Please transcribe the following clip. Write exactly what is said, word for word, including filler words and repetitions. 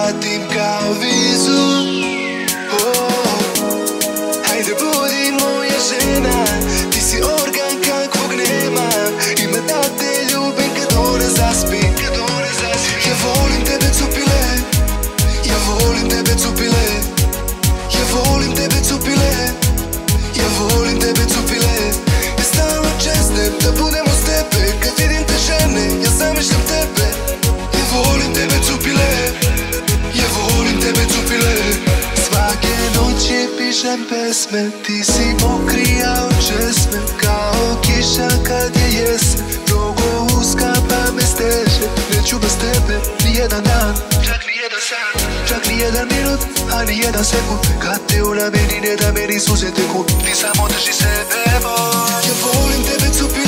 vratim kao vizu. Oh, hajde budi moja žena, ti si organ kakvog nema. Ima da te ljubim kad ona zaspi. Ja volim tebe cupile, ja volim tebe cupile, ja volim tebe cupile, ja volim tebe cupile. Ja stalno čeznem da budem uz tebe, kad vidim te žene ja zamišljam tebe. Ja volim tebe cupile, ja volim tebe cupile. Svake noći pišem pesme, ti si mokrija od česme, kao kiša kad je jesen. Mnogo uska pa me steže, neću bez tebe ni jedan dan, čak ni jedan sat, čak ni jedan minut, a ni jedan sekund. Kad te ona meni ne da meni suze teku, ti samo drži sebe, moj. Ja volim tebe cupile,